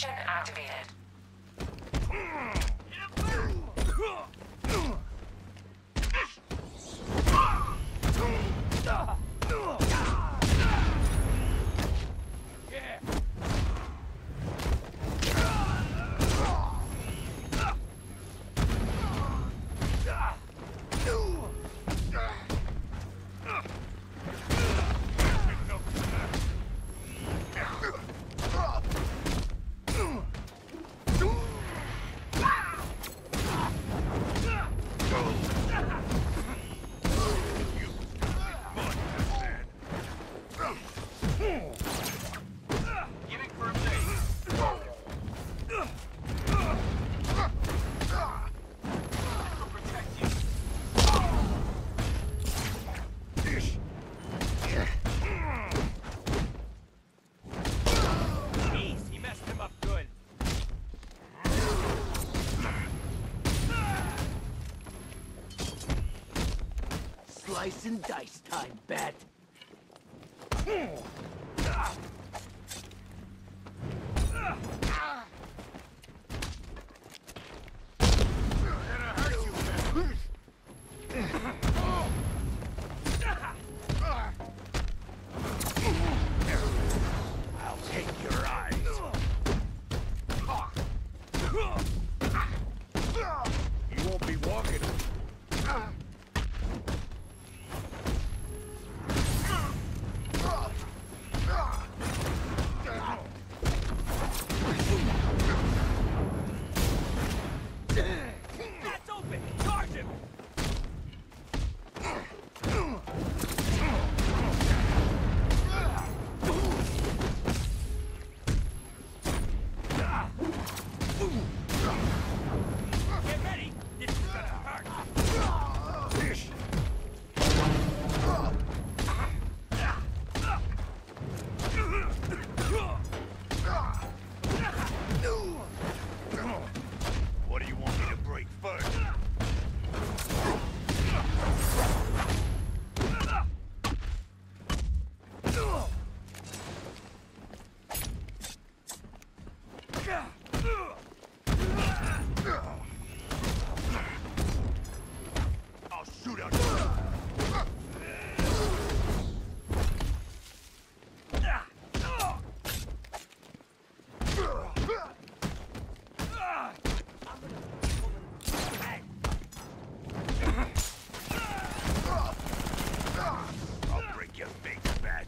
Detonation activated. Slice and dice time, Bat. I'll take your eyes. You won't be walking. That's open! Charge him! Get ready! This is gonna hurt! What do you want me to break first? I'll shoot out. I'll break your face, Bat.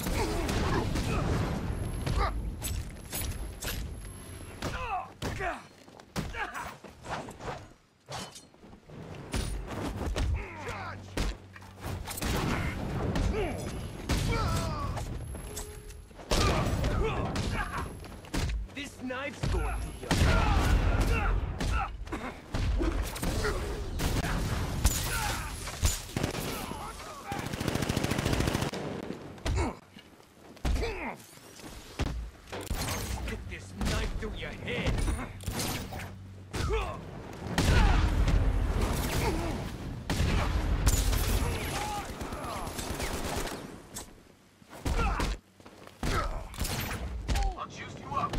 This knife's going to you. Stick this knife through your head. I'll juice you up.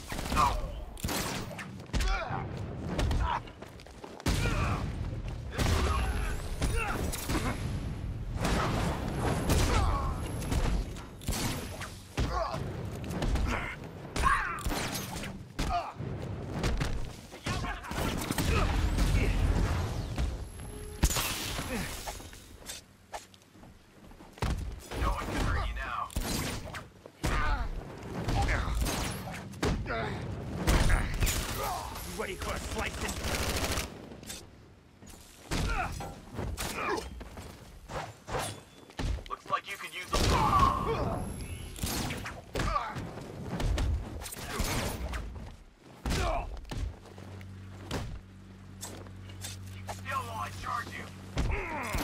No one can hurt you now. You ready for a slicing? Looks like you could use a Still while I charge you.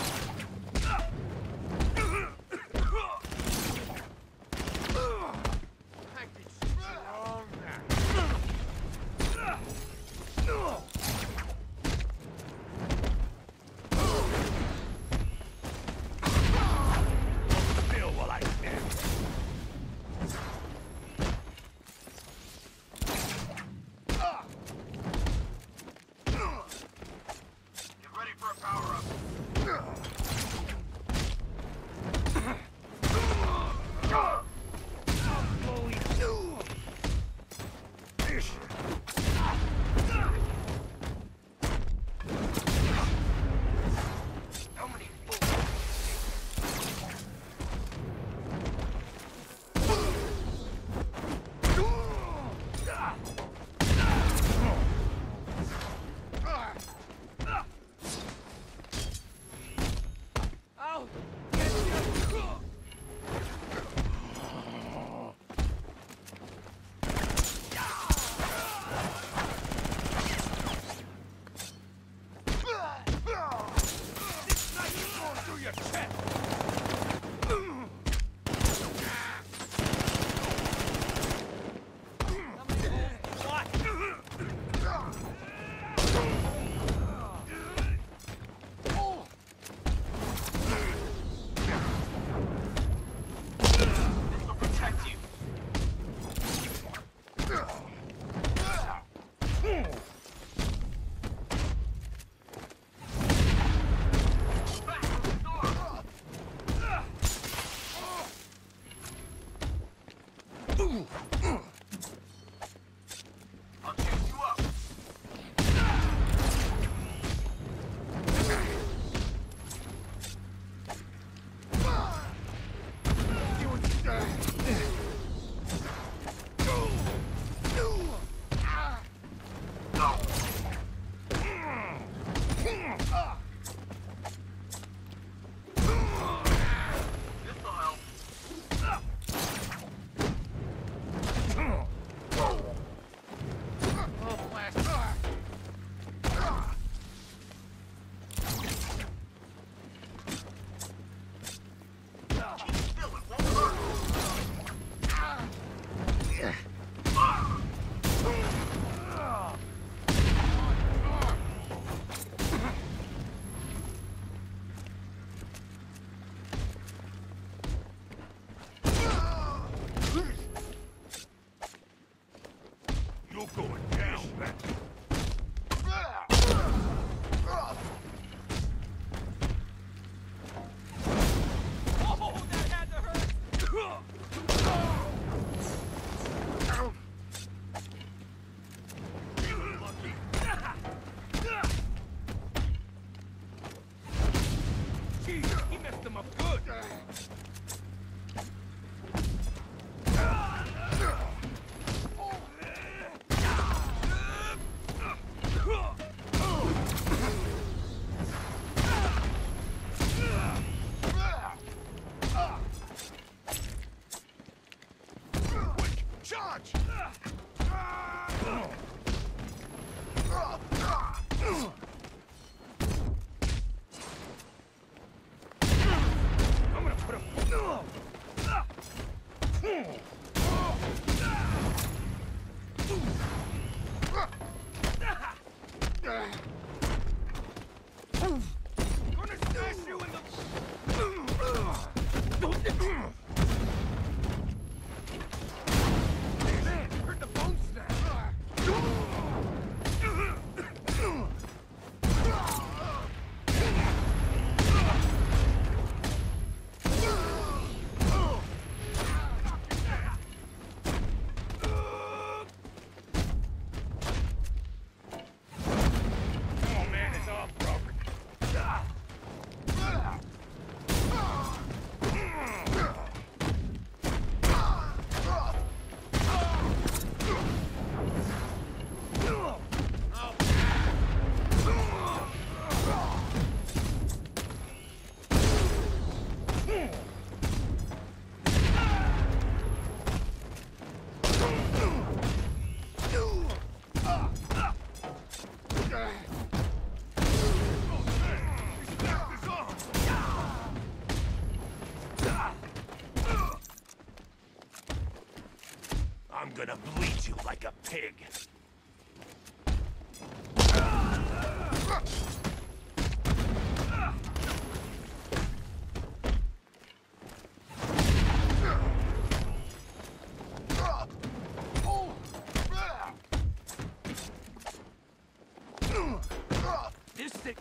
How many I'll get you! This knife is going through your chest! How many holes do you want? This'll protect you. Back to the door. I'll juice you up. No. This'll help. Oh, blast. Keep still, it won't hurt. You're going down, Bat. Oh, that had to hurt! You're lucky. Jeez, he messed him up good. Charge! I'm gonna put him. Gonna smash you in the. Man, hurt the bone snap. Oh man, it's all broken. I'm gonna bleed you like a pig. This thing.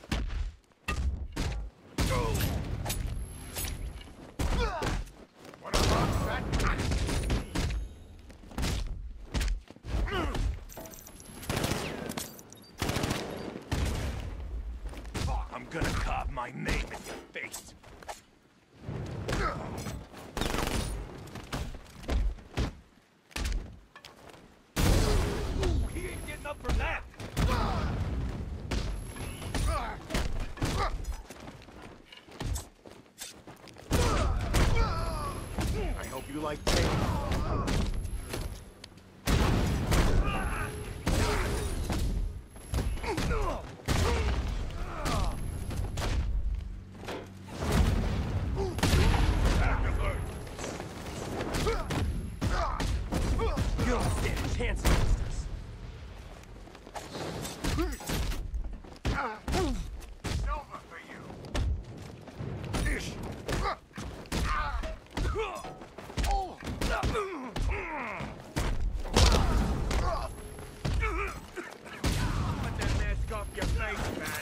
What a rock, Bat. gonna carve my name in your face. He ain't getting up from that. I hope you like tape. You don't stand a chance against us. Silver for you. Ish. Put that mask off your face, man.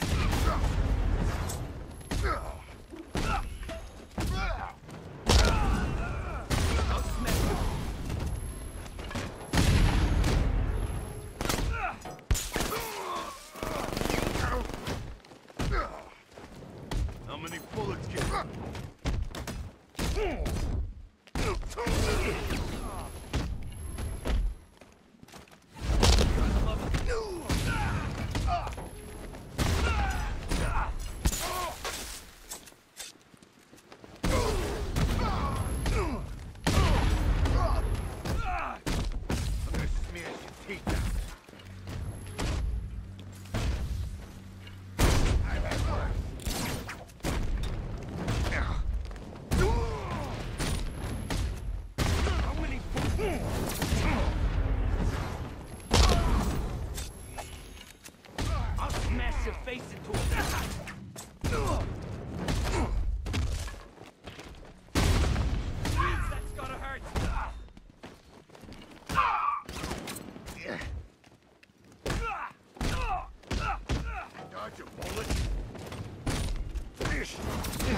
I'll smack you. How many bullets get I'll smash your face into a Jeez, that's gotta hurt. Dodge a bullet. Fish.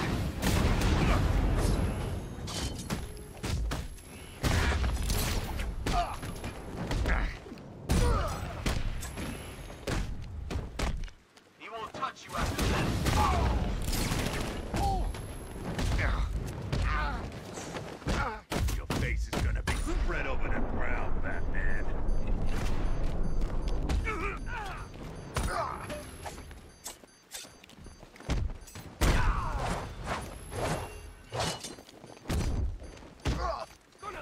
He won't touch you after this. Your face is gonna be spread over the ground, Batman. Gonna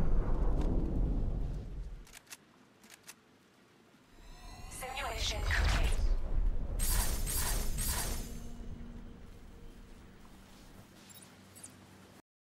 Simulation complete.